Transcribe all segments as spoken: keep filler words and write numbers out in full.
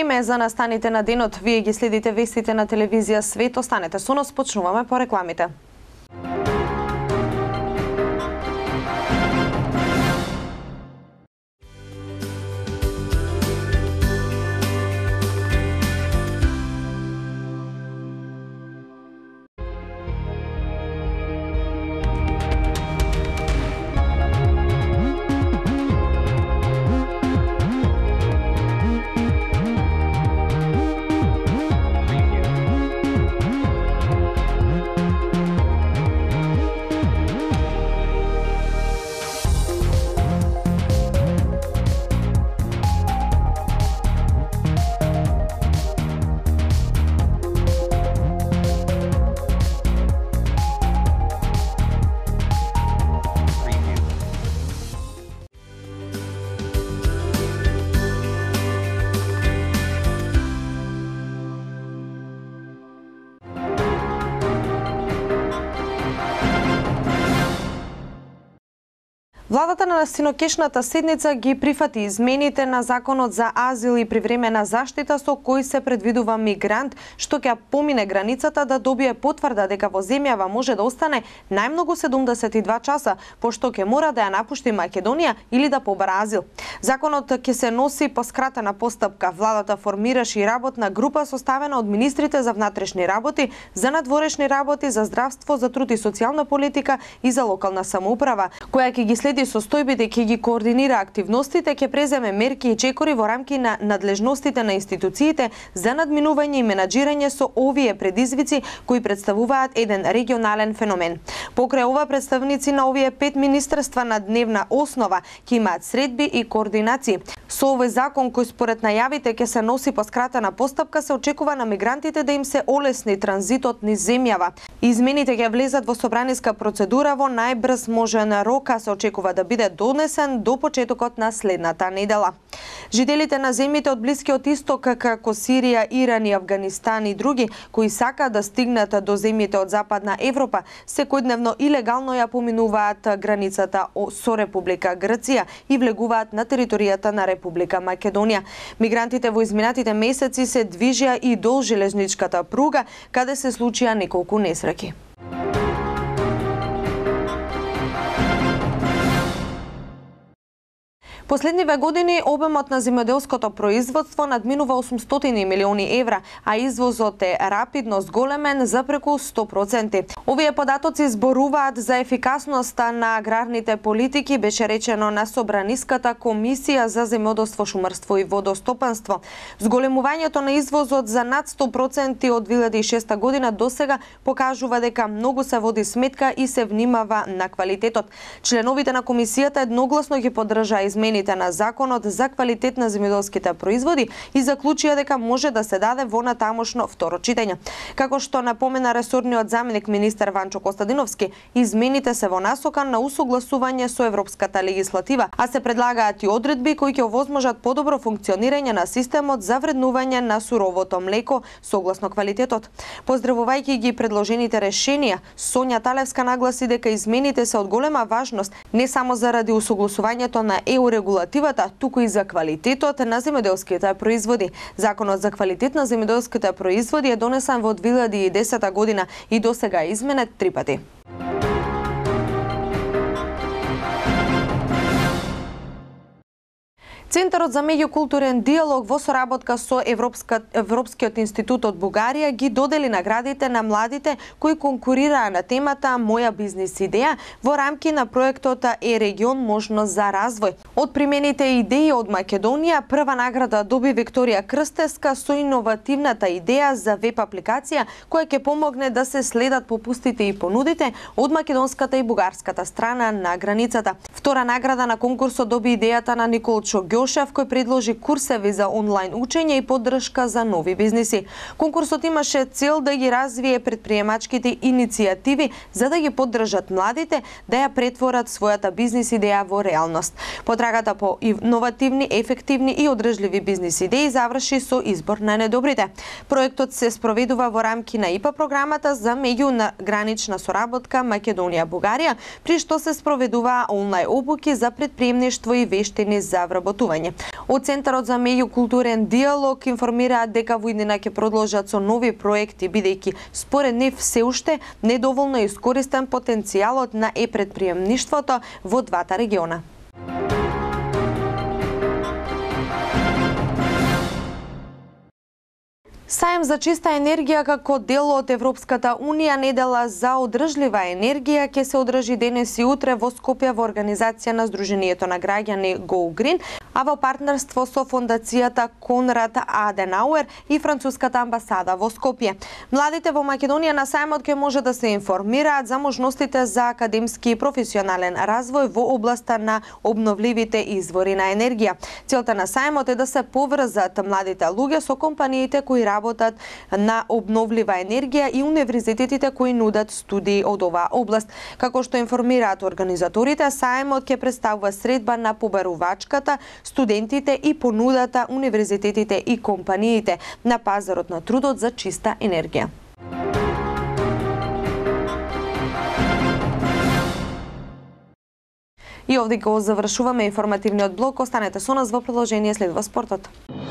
Време е за настаните на денот. Вие ги следите вестите на телевизија Свет. Останете со нас, почнуваме по рекламите. Владата на синокешната седница ги прифати измените на Законот за азил и привремена заштита со кои се предвидува мигрант што ќе помине границата да добие потврда дека во земјава може да остане најмногу седумдесет и два часа, пошто ќе мора да ја напушти Македонија или да побара азил. Законот ќе се носи по скратена постапка. Владата формираше и работна група составена од министрите за внатрешни работи, за надворешни работи, за здравство, за труд и социјална политика и за локална самоуправа, која ќе ги следи состојбите, ќе ги координира активностите, ќе преземе мерки и чекори во рамки на надлежностите на институциите за надминување и менаџирање со овие предизвици кои представуваат еден регионален феномен. Покрај ова, представници на овие пет министерства на дневна основа ќе имаат средби и координации. Со овој закон кој според најавите ќе се носи по скратена постапка, се очекува на мигрантите да им се олесни транзитот низ земјава. Измените ќе влезат во собраниска процедура во најбрз можен рок, а се очекува да биде донесен до почетокот на следната недела. Жителите на земјите од Блискиот Исток, како Сирија, Иран и Авганистан и други, кои сакаат да стигнат до земјите од Западна Европа, секојдневно илегално ја поминуваат границата со Република Грција и влегуваат на територијата на Република Македонија. Мигрантите во изминатите месеци се движеа и до железничката пруга, каде се случија неколку несреќи. Последниве години обемот на земјоделското производство надминува осумстотини милиони евра, а извозот е рапидно зголемен за преку сто проценти. Овие податоци зборуваат за ефикасноста на аграрните политики, беше речено на Собраниската комисија за земјоделство, шумарство и водостопанство. Зголемувањето на извозот за над сто проценти од две илјади и шеста година досега покажува дека многу се води сметка и се внимава на квалитетот. Членовите на комисијата едногласно ги поддржаа измените на Законот за квалитет на земјоделските производи и заклучија дека може да се даде во натамошно второ читање. Како што напомена ресорниот заменик министер Ванчо Костадиновски, измените се во насока на усогласување со европската легислатива, а се предлагаат и одредби кои ќе овозможат подобро функционирање на системот за вреднување на суровото млеко согласно квалитетот. Поздравувајќи ги предложените решенија, Сонја Талевска нагласи дека измените се од голема важност не само заради усогласувањето на е у регулативата, туку и за квалитетот на земјоделските производи. Законот за квалитет на земјоделските производи е донесен во две илјади и десета година и досега е изменет три пати. Центарот за меѓукултурен диалог во соработка со Европска, Европскиот институт од Бугарија ги додели наградите на младите кои конкурираа на темата Моја бизнис идеја во рамки на проектот Е-регион можност за развој. Од примените идеи од Македонија, прва награда доби Викторија Крстеска со иновативната идеја за веб апликација која ќе помогне да се следат попустите и понудите од македонската и бугарската страна на границата. Втора награда на конкурсот доби идејата на Николчо Ѓошев, кој предложи курсеви за онлайн учење и поддршка за нови бизниси. Конкурсот имаше цел да ги развие предприемачките иницијативи за да ги поддржат младите да ја претворат својата бизнис идеја во реалност. Потрагата по иновативни, ефективни и одржливи бизнис идеи заврши со избор на најдобрите. Проектот се спроведува во рамки на ИПА програмата за меѓугранична соработка Македонија-Бугарија, при што се спроведуваа онлайн обуки за предприемништво и вештини за вработување. образување. Од Центарот за меѓукултурен диалог информираат дека во иднина ќе продолжат со нови проекти, бидејќи според нив се уште недоволно е искористен потенцијалот на е-претприемништвото во двата региона. Саем за чиста енергија како дел од Европската Унија недела за одржлива енергија ќе се одржи денес и утре во Скопје во организација на Сдруженијето на граѓани Go Green, а во партнерство со фондацијата Конрад Аденауер и француската амбасада во Скопје. Младите во Македонија на саемот ќе може да се информираат за можностите за академски и професионален развој во областа на обновливите извори на енергија. Целта на саемот е да се поврзат младите луѓе со компаниите кои работат на обновлива енергија и универзитетите кои нудат студии од оваа област. Како што информираат организаторите, саемот ќе представува средба на побарувачката, студентите и понудата, универзитетите и компаниите на пазарот на трудот за чиста енергија. И овде го завршуваме информативниот блок. Останете со нас, во продолжение следува спортот.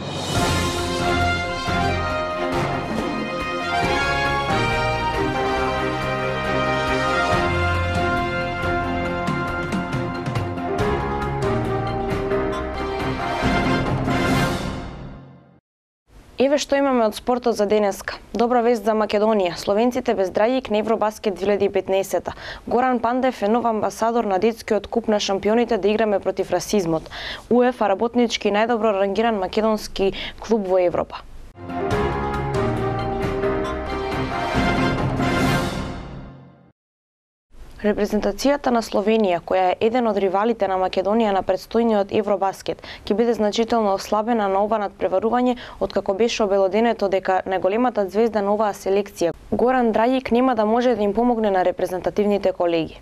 Еве што имаме од спортот за денеска. Добра вест за Македонија. Словенците без Драјик на Евробаскет две илјади и петнаесетта. Горан Пандев е нов амбасадор на детскиот куп на шампионите да играме против расизмот. УЕФА работнички најдобро рангиран македонски клуб во Европа. Репрезентацијата на Словенија, која е еден од ривалите на Македонија на предстојниот Евробаскет, ќе биде значително ослабена на ова надпреварување, откако беше обелоденето дека најголемата звезда на оваа селекција, Горан Драјик, нема да може да им помогне на репрезентативните колеги.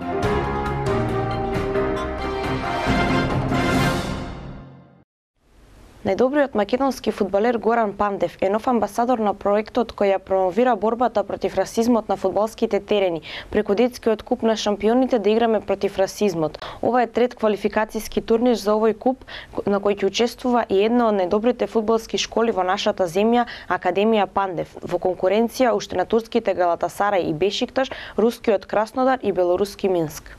Најдобриот македонски фудбалер Горан Пандев е нов амбасадор на проектот кој ја промовира борбата против расизмот на фудбалските терени, преку детскиот куп на шампионите да играме против расизмот. Ова е трет квалификацијски турнир за овој куп на кој ќе учествува и една од најдобрите фудбалски школи во нашата земја, Академија Пандев, во конкуренција уште на турските Галатасарај и Бешикташ, рускиот Краснодар и белоруски Минск.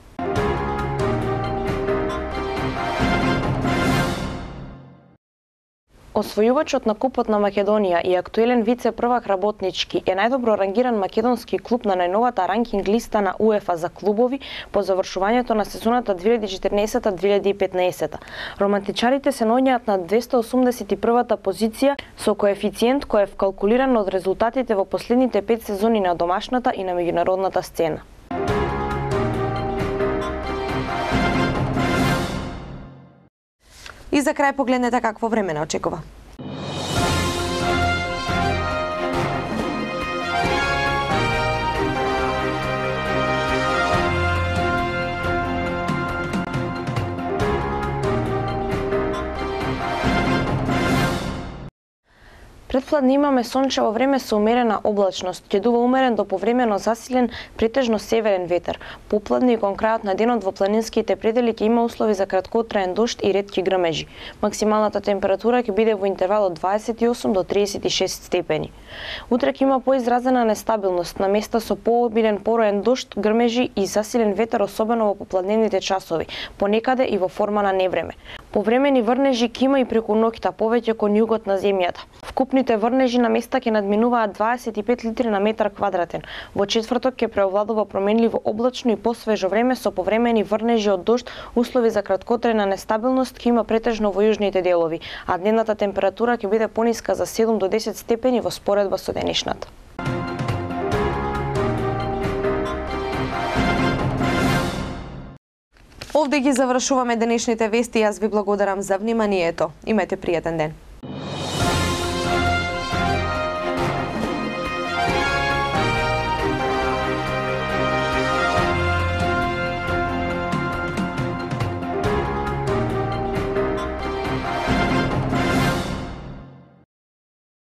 Освојувачот на Купот на Македонија и актуелен вице-првак работнички е најдобро рангиран македонски клуб на најновата ранкинг листа на УЕФА за клубови по завршувањето на сезоната две илјади и четрнаесетта две илјади и петнаесетта. Романтичарите се наоѓаат на двеста осумдесет и првата позиција со коефициент кој е вкалкулиран од резултатите во последните пет сезони на домашната и на меѓународната сцена. И за крај погледнете какво време не очекува. Предпладне имаме сончево време со умерена облачност, ќе дува умерен до повремено засилен, претежно северен ветер. Попладне и кон крајот на денот во планинските предели ќе има услови за краткотраен дожд и ретки грмежи. Максималната температура ќе биде во интервал од дваесет и осум до триесет и шест степени. Утре ќе има поизразена нестабилност, на места со пообилен пороен дожд, грмежи и засилен ветер, особено во попладневните часови, понекаде и во форма на невреме. Повремени врнежи ќе има и преку ноќта, повеќе кон југот на земјата. Вкупните врнежи на места ќе надминуваат дваесет и пет литри на метар квадратен. Во четврток ќе преовладува променливо облачно и посвежо време со повремени врнежи од дожд, услови за краткотрајна нестабилност ќе има претежно во јужните делови, а дневната температура ќе биде пониска за седум до десет степени во споредба со денешната. Овде ги завршуваме денешните вести. Јас ви благодарам за вниманието. Имајте пријатен ден.